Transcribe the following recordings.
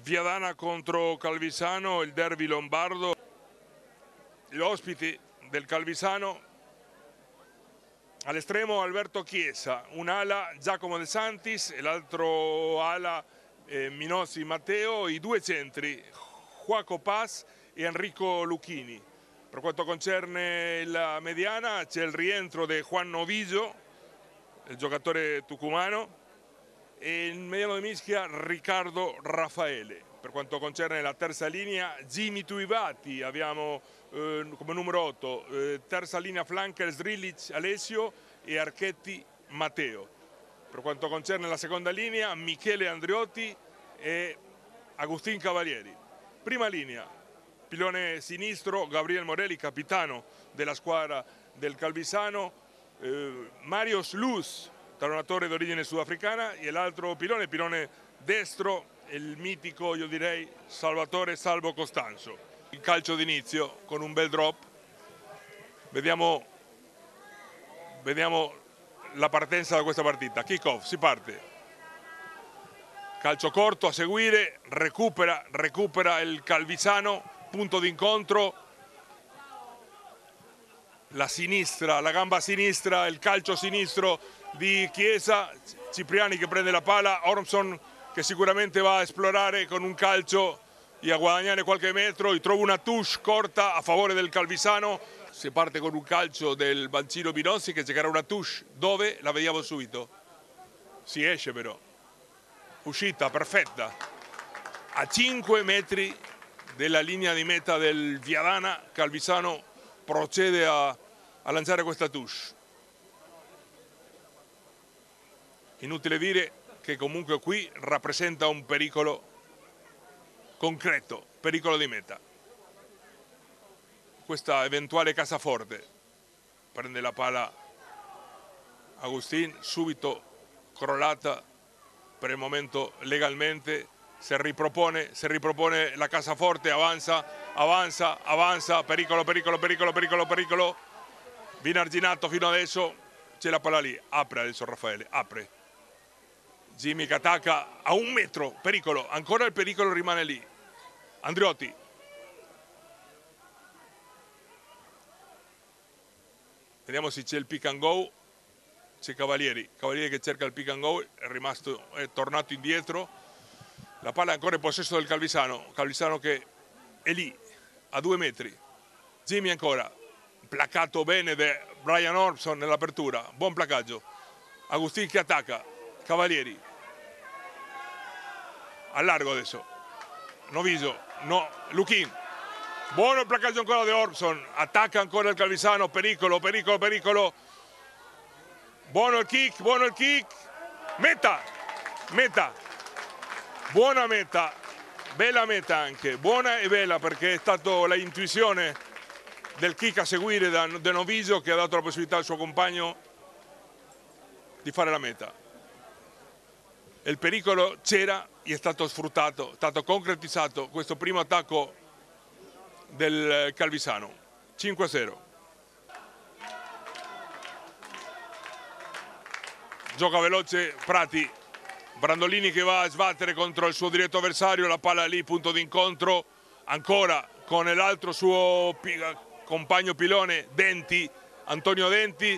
Viadana contro Calvisano, il derby lombardo. Gli ospiti del Calvisano: all'estremo Alberto Chiesa, un'ala Giacomo De Santis e l'altro ala Minozzi Matteo, i due centri Joaco Paz e Enrico Lucchini. Per quanto concerne la mediana c'è il rientro di Juan Novillo, il giocatore tucumano, e il mediano di mischia Riccardo Raffaele. Per quanto concerne la terza linea, Jimmy Tuivati abbiamo come numero 8, terza linea flanker Srilic Alessio e Archetti Matteo. Per quanto concerne la seconda linea, Michele Andriotti e Agustin Cavalieri. Prima linea, pilone sinistro Gabriel Morelli, capitano della squadra del Calvisano, Marius Luz, talonatore d'origine sudafricana, e l'altro pilone destro, il mitico, io direi, Salvatore Salvo Costanzo. Il calcio d'inizio con un bel drop. Vediamo la partenza da questa partita. Kick off, si parte. Calcio corto a seguire, recupera il Calvisano, punto d'incontro. La sinistra, la gamba sinistra, il calcio sinistro di Chiesa, Cipriani che prende la pala, Ormson che sicuramente va a esplorare con un calcio e a guadagnare qualche metro, e trova una touche corta a favore del Calvisano. Si parte con un calcio del Bancino Minozzi che cercherà una touche, dove la vediamo subito. Si esce però, uscita perfetta, a 5 metri della linea di meta del Viadana. Calvisano procede a lanciare questa touche. Inutile dire che comunque qui rappresenta un pericolo concreto, pericolo di meta. Questa eventuale cassaforte, prende la pala Agustin, subito crollata per il momento legalmente, si ripropone la cassaforte, avanza, pericolo, viene arginato fino adesso, c'è la palla lì, apre adesso Raffaele, apre. Jimmy che attacca a 1 metro, pericolo, ancora il pericolo rimane lì. Andriotti. Vediamo se c'è il pick and go. C'è Cavalieri che cerca il pick and go, è tornato indietro. La palla è ancora in possesso del Calvisano che è lì, a 2 metri. Jimmy ancora, placato bene da Brian Ormson nell'apertura, buon placaggio. Agustin che attacca, Cavalieri. Al largo adesso. Noviso, no, Lucchini. Buono il placaggio ancora di Ormson, attacca ancora il Calvisano, pericolo. Buono il kick, meta, buona meta, bella meta anche, buona e bella, perché è stata la intuizione del kick a seguire da Noviso che ha dato la possibilità al suo compagno di fare la meta. Il pericolo c'era e è stato sfruttato, è stato concretizzato questo primo attacco del Calvisano. 5-0. Gioca veloce Prati, Brandolini che va a sbattere contro il suo diretto avversario, la palla lì, punto d'incontro, ancora con l'altro suo compagno pilone, Denti, Antonio Denti.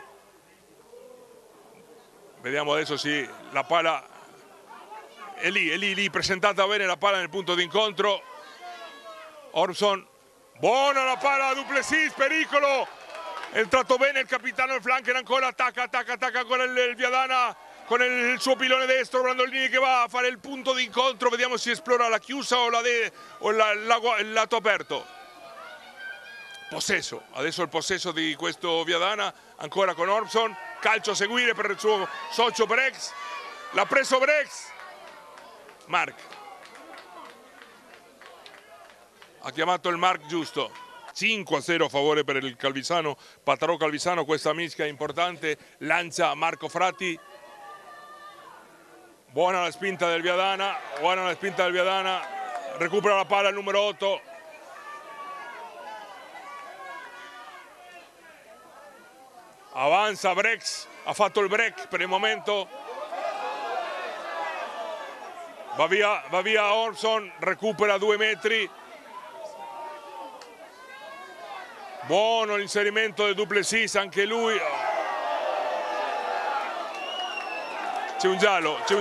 Vediamo adesso, sì, la palla è lì, presentata bene la palla nel punto d'incontro. Ormson, buona la palla a Duplessis, pericolo, è entrato bene il capitano del flanker, ancora attacca ancora il Viadana con il suo pilone destro, Brandolini che va a fare il punto d'incontro, vediamo se esplora la chiusa o il lato aperto. Possesso, adesso il possesso di questo Viadana, ancora con Ormson, calcio a seguire per il suo socio Brex, l'ha preso Brex, Mark, ha chiamato il Mark giusto. 5-0 a favore per il Calvisano, Pattarò Calvisano, questa mischia importante, lancia Marco Fratti, buona la spinta del Viadana, recupera la palla il numero 8, avanza Brex, ha fatto il break per il momento, Va via Orbson, recupera 2 metri. Buono l'inserimento del Duplessis, anche lui. C'è un giallo. C'è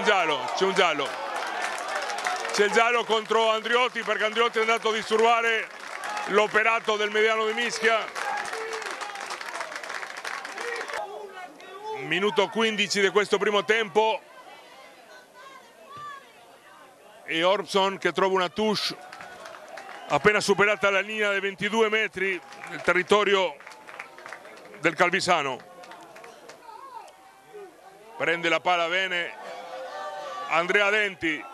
il giallo contro Andriotti, perché Andriotti è andato a disturbare l'operato del mediano di Mischia. Minuto 15 di questo primo tempo. E Orbson che trova una touche appena superata la linea dei 22 metri nel territorio del Calvisano. Prende la palla bene Andrea Denti.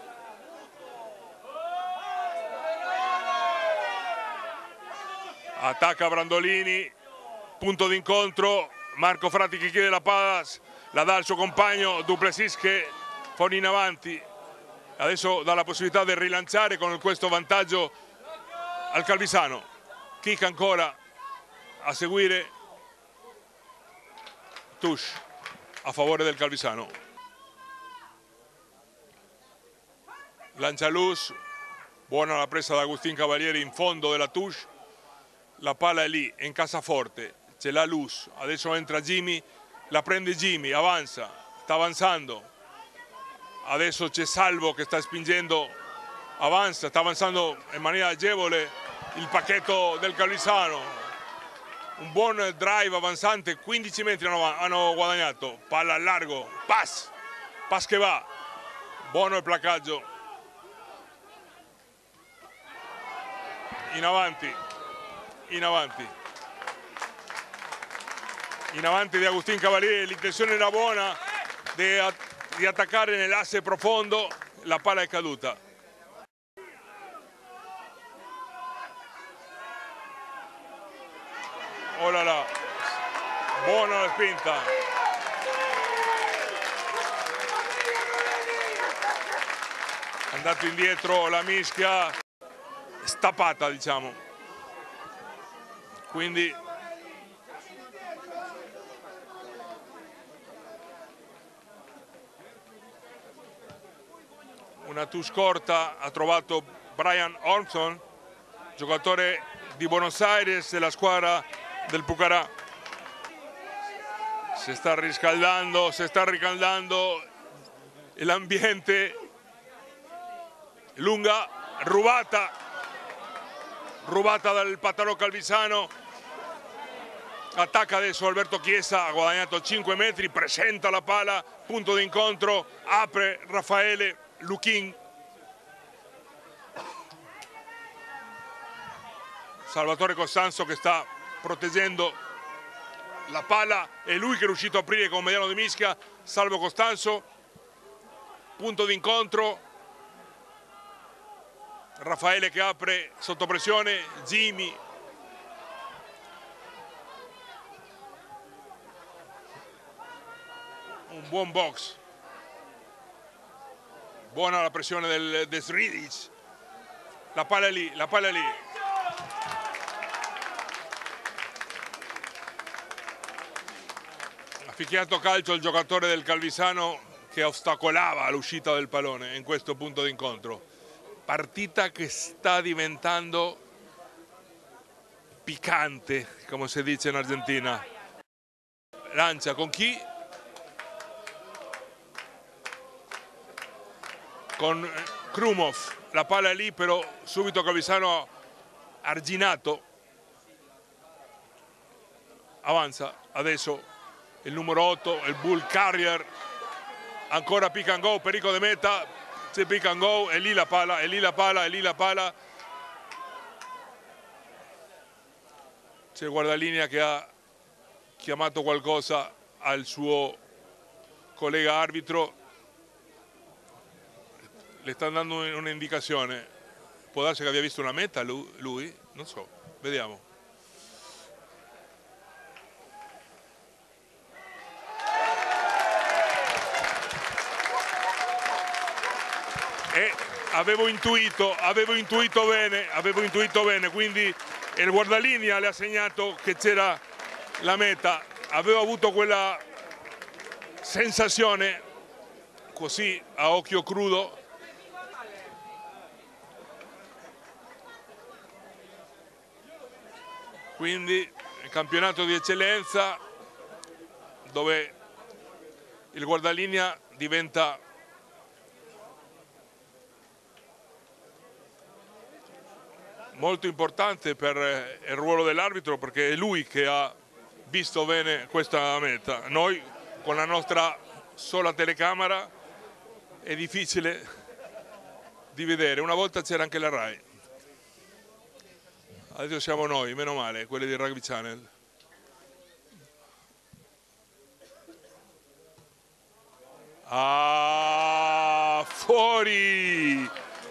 Attacca Brandolini, punto d'incontro, Marco Fratti che chiede la palla, la dà al suo compagno Duplessis che pone in avanti. Adesso dà la possibilità di rilanciare con questo vantaggio al Calvisano. Kick ancora a seguire, touche a favore del Calvisano. Lancia Luz, buona la presa da Agustin Cavalieri in fondo della touche. La palla è lì, è in cassaforte, c'è la Luz. Adesso entra Jimmy, la prende Jimmy, avanza, sta avanzando. Adesso c'è Salvo che sta spingendo, avanza, sta avanzando in maniera agevole il pacchetto del Calvisano. Un buon drive avanzante, 15 metri hanno guadagnato. Palla al largo, pass che va. Buono il placaggio. In avanti di Agustin Cavalieri, l'intenzione era buona di attaccare nell'asse profondo, la palla è caduta. Oh là là, buona la spinta. Andato indietro la Mischia, stappata diciamo. Quindi una touche corta ha trovato Brian Orbson, giocatore di Buenos Aires della squadra del Pucará. Si sta riscaldando l'ambiente. Lunga, rubata dal Patarò Calvisano. Attacca adesso Alberto Chiesa, ha guadagnato 5 metri, presenta la palla, punto d'incontro, apre Raffaele Luchin. Salvatore Costanzo che sta proteggendo la palla, è lui che è riuscito a aprire con mediano di Mischia. Salvo Costanzo, punto d'incontro, Raffaele che apre sotto pressione, Jimmy. Un buon box, buona la pressione del Sridic, la palla è lì. Ha ficchiato calcio il giocatore del Calvisano che ostacolava l'uscita del pallone in questo punto d'incontro. Partita che sta diventando piccante, come si dice in Argentina. Lancia con chi? Con Krumov, la palla è lì, però subito Calvisano arginato. Avanza adesso il numero 8, il Bull Carrier, ancora pick and go, pericolo di meta, c'è pick and go, è lì la palla. C'è il guardalinea che ha chiamato qualcosa al suo collega arbitro. Le sta dando un'indicazione, può darsi che abbia visto una meta lui? Non so, vediamo. E avevo intuito bene, quindi il guardalinea le ha segnato che c'era la meta, avevo avuto quella sensazione così a occhio crudo. quindi campionato di eccellenza dove il guardalinea diventa molto importante per il ruolo dell'arbitro, perché è lui che ha visto bene questa meta. Noi con la nostra sola telecamera è difficile di vedere, una volta c'era anche la Rai, adesso siamo noi, meno male, quelli di Rugby Channel. Ah, fuori!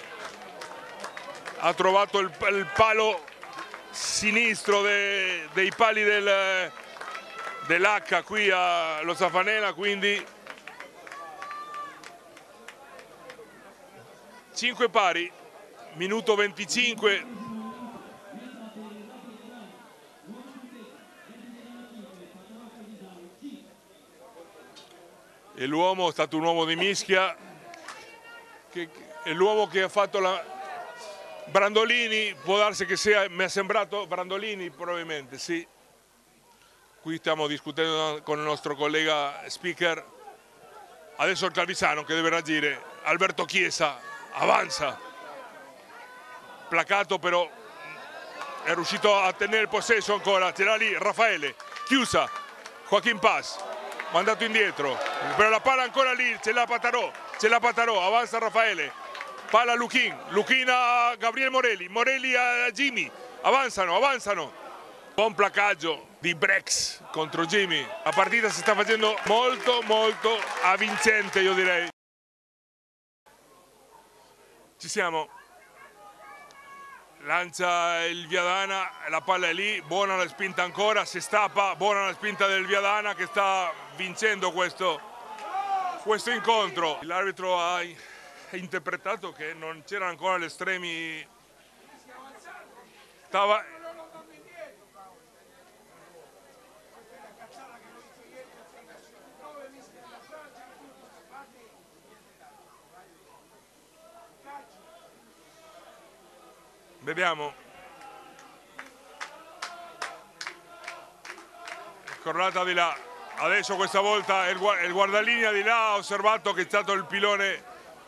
Ha trovato il palo sinistro dei pali dell'H qui allo Zafanella, quindi 5 pari, minuto 25. E l'uomo è stato un uomo di mischia, è l'uomo che ha fatto la Brandolini, può darsi che sia, mi è sembrato Brandolini probabilmente, sì. Qui stiamo discutendo con il nostro collega speaker. Adesso il Calvisano che deve reagire. Alberto Chiesa avanza. Placato però è riuscito a tenere il possesso ancora. Ce l'ha lì Raffaele. Chiusa. Joaquin Paz. Mandato indietro. Però la palla ancora lì. Ce l'ha Patarò. Ce l'ha Patarò. Avanza Raffaele. Palla a Luchin. Luchin a Gabriele Morelli. Morelli a Jimmy. Avanzano, avanzano. Buon placaggio di Brex contro Jimmy. La partita si sta facendo molto molto avvincente, io direi. Ci siamo. Lancia il Viadana, la palla è lì, buona la spinta ancora, si stappa, buona la spinta del Viadana che sta vincendo questo incontro. L'arbitro ha interpretato che non c'erano ancora gli estremi. Vediamo. Corrata di là. Adesso questa volta il guardalinea di là ha osservato che è stato il pilone.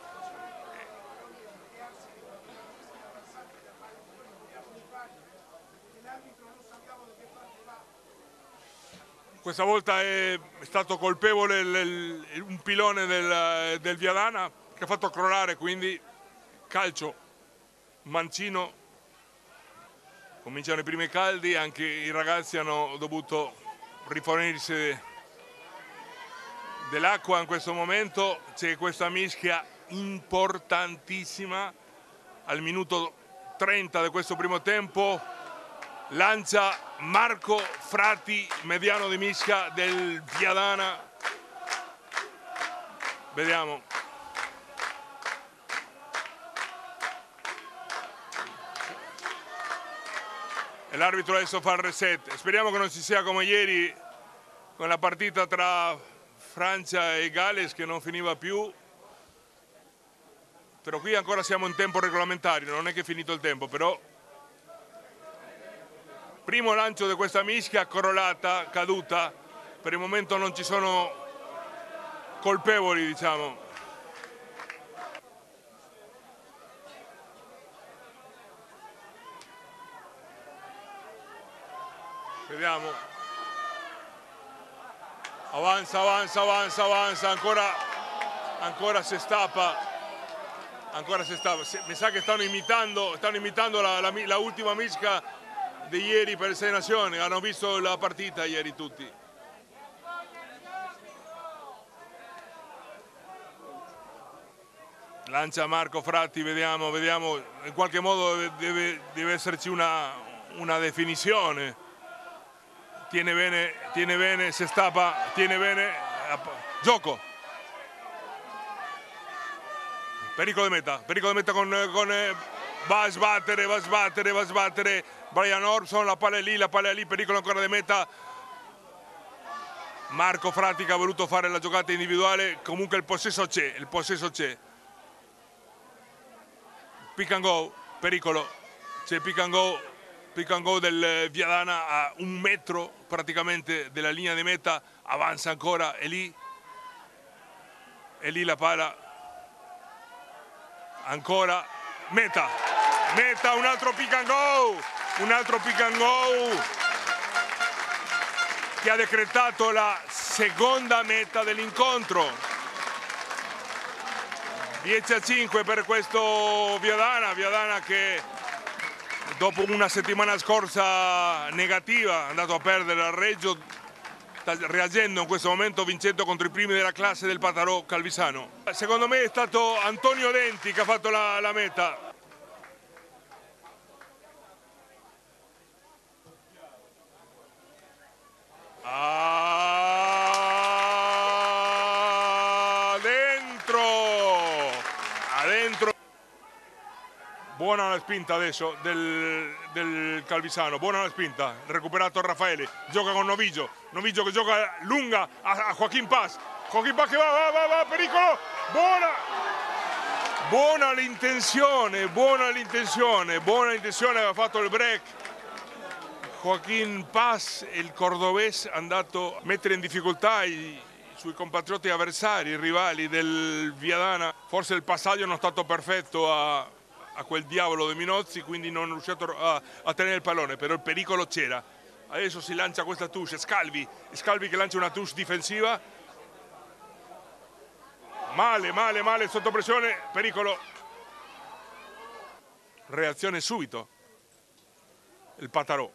Questa volta è stato colpevole un pilone del Viadana che ha fatto crollare, quindi calcio mancino. Cominciano i primi caldi, anche i ragazzi hanno dovuto rifornirsi dell'acqua in questo momento. C'è questa mischia importantissima al minuto 30 di questo primo tempo. Lancia Marco Frati, mediano di mischia del Viadana. Vediamo. E l'arbitro adesso fa il reset. Speriamo che non ci sia come ieri con la partita tra Francia e Galles che non finiva più. Però qui ancora siamo in tempo regolamentare, non è che è finito il tempo, però primo lancio di questa mischia, crollata, caduta. Per il momento non ci sono colpevoli, diciamo. Vediamo. Avanza, avanza, avanza, avanza, ancora si stappa. Ancora si stappa. Mi sa che stanno imitando la ultima mischia di ieri per le Sei Nazioni. Hanno visto la partita ieri tutti. Lancia Marco Fratti, vediamo. In qualche modo deve esserci una definizione. Tiene bene, si stappa, tiene bene, gioco. Pericolo di meta con va a sbattere Brian Orson, la palla è lì, pericolo ancora di meta. Marco Fratti che ha voluto fare la giocata individuale, comunque il possesso c'è. Pick and go, pericolo, c'è pick and go pick and go del Viadana a 1 metro praticamente della linea di meta, avanza ancora, è lì la palla, ancora, meta, un altro pick and go, che ha decretato la seconda meta dell'incontro. 10-5 per questo Viadana che dopo una settimana scorsa negativa è andato a perdere al Reggio, sta reagendo in questo momento vincendo contro i primi della classe del Patarò Calvisano. Secondo me è stato Antonio Denti che ha fatto la meta. Dentro. Buona la spinta adesso del Calvisano, buona la spinta, recuperato Raffaele, gioca con Noviggio che gioca lunga a Joaquín Paz che va, pericolo, buona l'intenzione, aveva fatto il break. Joaquín Paz, il cordobese, è andato a mettere in difficoltà i suoi compatrioti avversari, i rivali del Viadana. Forse il passaggio non è stato perfetto a quel diavolo di Minozzi, quindi non è riuscito a tenere il pallone, però il pericolo c'era. Adesso si lancia questa touche, Scalvi che lancia una touche difensiva. Male, sotto pressione, pericolo. Reazione subito. Il Patarò.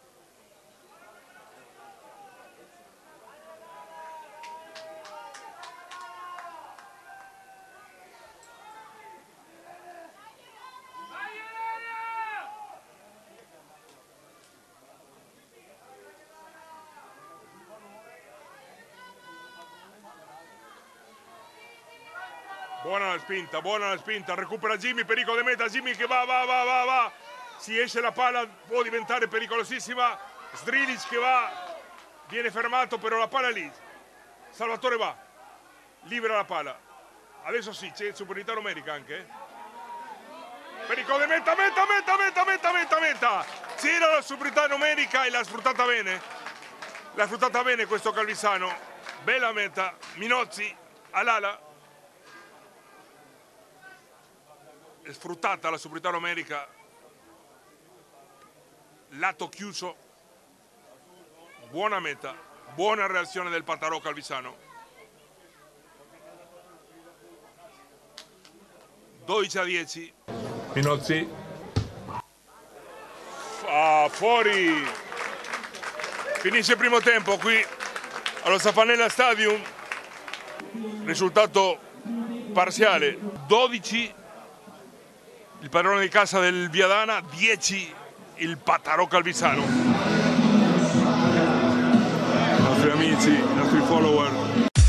Buona la spinta, recupera Jimmy, pericolo di meta, Jimmy che va, si esce la palla, può diventare pericolosissima, Zdrilic che va, viene fermato, però la palla è lì, Salvatore va, libera la palla, adesso sì, c'è superiorità numerica anche, pericolo di meta, c'era la superiorità numerica e l'ha sfruttata bene questo Calvisano, bella meta, Minozzi all'ala. È sfruttata la superiorità numerica, lato chiuso, buona meta, buona reazione del Patarò Calvisano. 12-10. Minozzi. Fuori. Finisce il primo tempo qui allo Zafanella Stadium. Risultato parziale 12. Il padrone di casa del Viadana, 10 il Patarò Calvisano. I nostri amici, i nostri follower.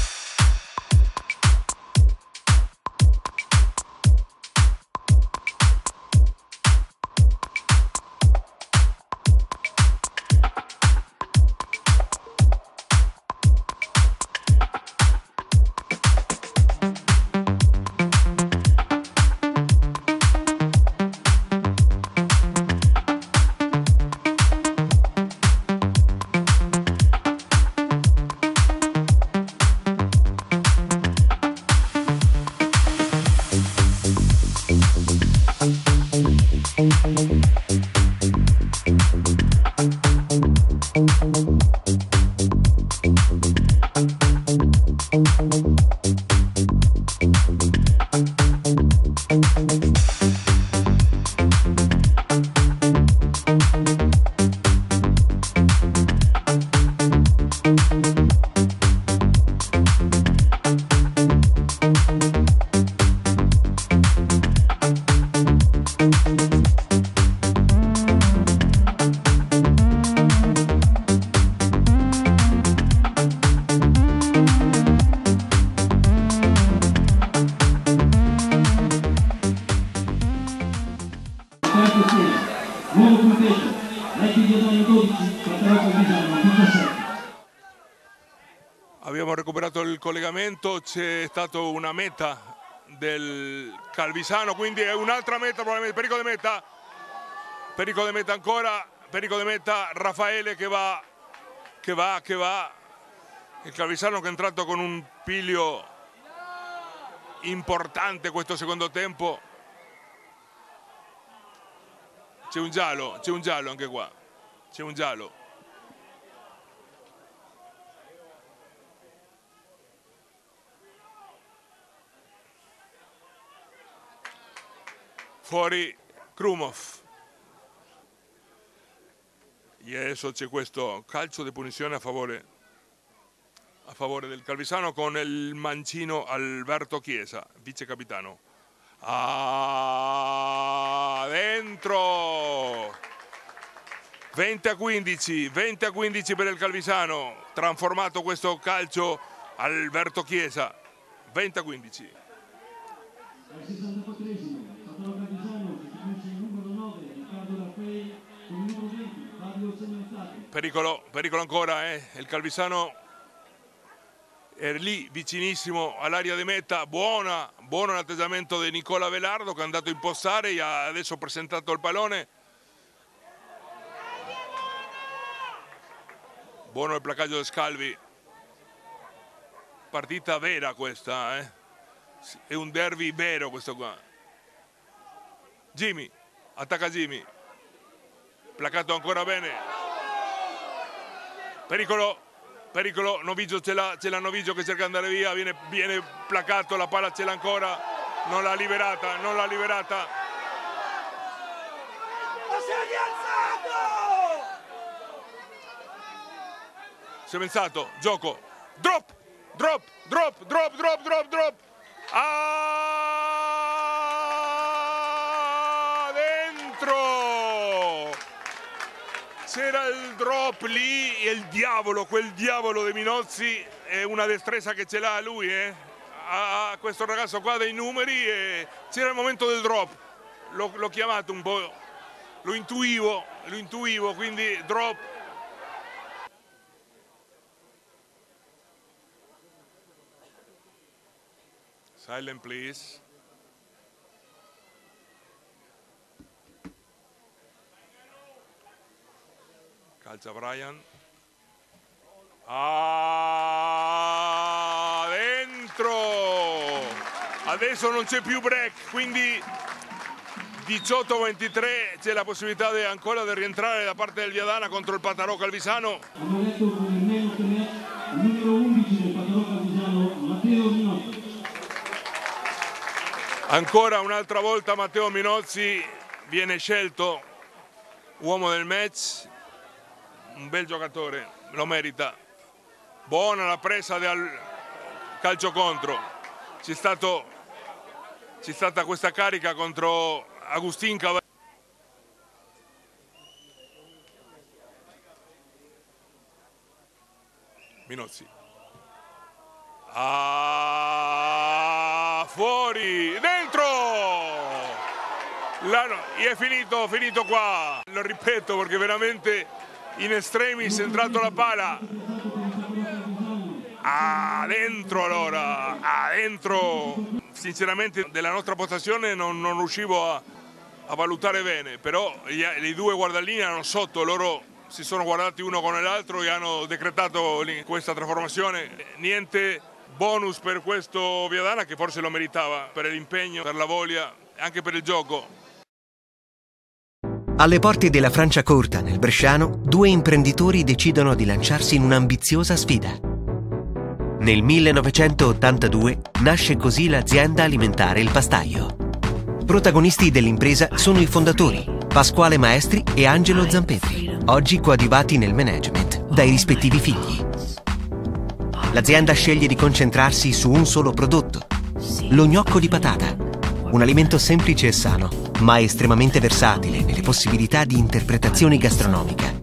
Abbiamo recuperato il collegamento, c'è stata una meta del Calvisano, quindi è un'altra meta, probabilmente pericolo di meta ancora, pericolo di meta, Raffaele che va. Il Calvisano che è entrato con un piglio importante questo secondo tempo. C'è un giallo anche qua, c'è un giallo. Fuori Krumov. E adesso c'è questo calcio di punizione a favore del Calvisano con il mancino Alberto Chiesa, vice capitano. Dentro! 20-15 per il Calvisano, trasformato questo calcio Alberto Chiesa, 20-15. Al 64esimo, Fatolo Calvisano sostituisce il numero 9, Riccardo Raffaele, con il numero 20, Fabio Semenzato. Pericolo ancora, il Calvisano è lì vicinissimo all'area di meta. Buono l'atteggiamento di Nicola Velardo che è andato a impostare e ha adesso presentato il pallone. Buono il placaggio di Scalvi. Partita vera questa, è un derby vero questo qua. Jimmy, attacca Jimmy, placato ancora bene. Pericolo, Novigio ce l'ha Novigio che cerca di andare via, viene placato, la palla ce l'ha ancora, non l'ha liberata. Ma si è rialzato! Semenzato, gioco, drop! Dentro! C'era il drop lì e quel diavolo di Minozzi è una destrezza che ce l'ha lui, a questo ragazzo qua dei numeri, e c'era il momento del drop, l'ho chiamato un po', lo intuivo, quindi drop. Silent please. Calcia Brian. Dentro! Adesso non c'è più break, quindi 18-23 c'è la possibilità ancora di rientrare da parte del Viadana contro il Patarò Calvisano. Hanno letto con il man of the match il numero 11 del Patarò Calvisano, Matteo Minozzi. Ancora un'altra volta Matteo Minozzi viene scelto uomo del match, un bel giocatore, lo merita. Buona la presa del calcio contro, c'è stata questa carica contro Agustin Cavallini. Minozzi. Fuori, dentro! È finito qua. Lo ripeto perché veramente in estremis è entrato la pala. Dentro allora, dentro. Sinceramente della nostra postazione non riuscivo a valutare bene, però i due guardalini erano sotto, loro si sono guardati uno con l'altro e hanno decretato questa trasformazione. Niente bonus per questo Viadana che forse lo meritava per l'impegno, per la voglia, anche per il gioco. Alle porte della Franciacorta, nel Bresciano, due imprenditori decidono di lanciarsi in un'ambiziosa sfida. Nel 1982 nasce così l'azienda alimentare Il Pastaio. Protagonisti dell'impresa sono i fondatori, Pasquale Maestri e Angelo Zampetri, oggi coadiuvati nel management dai rispettivi figli. L'azienda sceglie di concentrarsi su un solo prodotto, lo gnocco di patata, un alimento semplice e sano, ma estremamente versatile nelle possibilità di interpretazione gastronomica.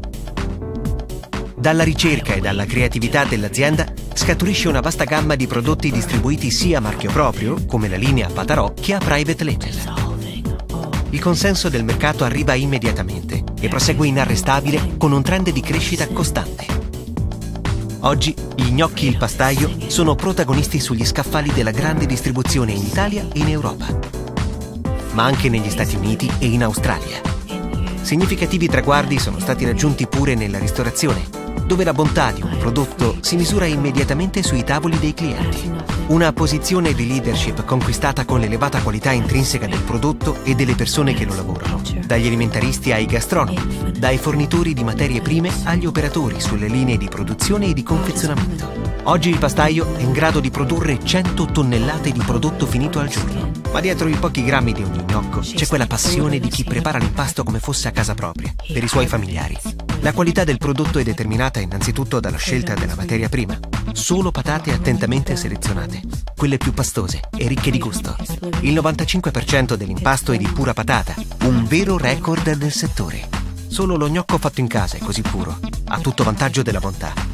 Dalla ricerca e dalla creatività dell'azienda scaturisce una vasta gamma di prodotti distribuiti sia a marchio proprio, come la linea Patarò, che a private label. Il consenso del mercato arriva immediatamente e prosegue inarrestabile con un trend di crescita costante. Oggi gli gnocchi Il Pastaio sono protagonisti sugli scaffali della grande distribuzione in Italia e in Europa, ma anche negli Stati Uniti e in Australia. Significativi traguardi sono stati raggiunti pure nella ristorazione, dove la bontà di un prodotto si misura immediatamente sui tavoli dei clienti. Una posizione di leadership conquistata con l'elevata qualità intrinseca del prodotto e delle persone che lo lavorano, dagli alimentaristi ai gastronomi, dai fornitori di materie prime agli operatori sulle linee di produzione e di confezionamento. Oggi il pastaio è in grado di produrre 100 tonnellate di prodotto finito al giorno. Ma dietro i pochi grammi di ogni gnocco c'è quella passione di chi prepara l'impasto come fosse a casa propria, per i suoi familiari. La qualità del prodotto è determinata innanzitutto dalla scelta della materia prima. Solo patate attentamente selezionate, quelle più pastose e ricche di gusto. Il 95% dell'impasto è di pura patata, un vero record del settore. Solo lo gnocco fatto in casa è così puro, a tutto vantaggio della bontà.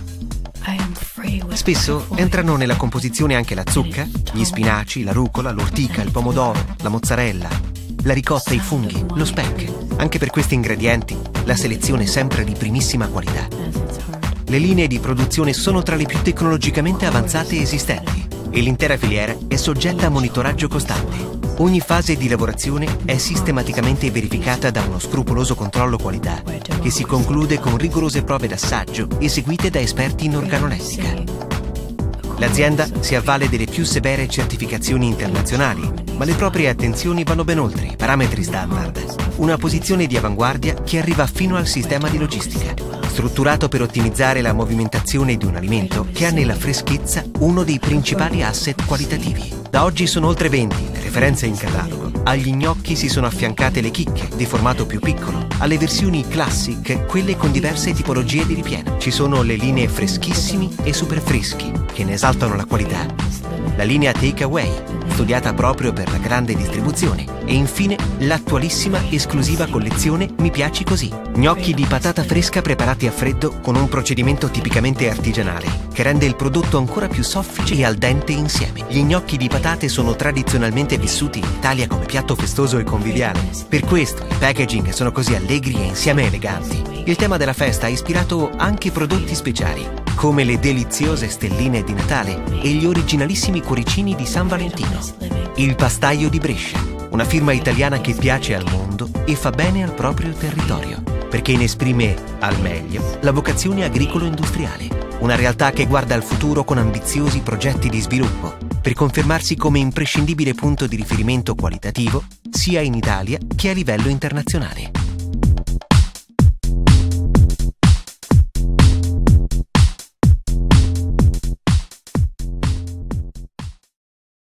Spesso entrano nella composizione anche la zucca, gli spinaci, la rucola, l'ortica, il pomodoro, la mozzarella, la ricotta, i funghi, lo speck. Anche per questi ingredienti la selezione è sempre di primissima qualità. Le linee di produzione sono tra le più tecnologicamente avanzate esistenti e l'intera filiera è soggetta a monitoraggio costante. Ogni fase di lavorazione è sistematicamente verificata da uno scrupoloso controllo qualità che si conclude con rigorose prove d'assaggio eseguite da esperti in organolettica. L'azienda si avvale delle più severe certificazioni internazionali, ma le proprie attenzioni vanno ben oltre i parametri standard. Una posizione di avanguardia che arriva fino al sistema di logistica, strutturato per ottimizzare la movimentazione di un alimento che ha nella freschezza uno dei principali asset qualitativi. Da oggi sono oltre 20 le referenze in catalogo. Agli gnocchi si sono affiancate le chicche di formato più piccolo, alle versioni classic, quelle con diverse tipologie di ripieno. Ci sono le linee freschissimi e super freschi, che ne esaltano la qualità. La linea Takeaway, studiata proprio per la grande distribuzione. E infine l'attualissima esclusiva collezione Mi Piaci Così. Gnocchi di patata fresca preparati a freddo con un procedimento tipicamente artigianale, che rende il prodotto ancora più soffice e al dente insieme. Gli gnocchi di patate sono tradizionalmente vissuti in Italia come piatto festoso e conviviale. Per questo i packaging sono così allegri e insieme eleganti. Il tema della festa ha ispirato anche prodotti speciali, come le deliziose stelline di Natale e gli originalissimi cuoricini di San Valentino. Il pastaio di Brescia, una firma italiana che piace al mondo e fa bene al proprio territorio, perché ne esprime al meglio la vocazione agricolo-industriale. Una realtà che guarda al futuro con ambiziosi progetti di sviluppo, per confermarsi come imprescindibile punto di riferimento qualitativo sia in Italia che a livello internazionale.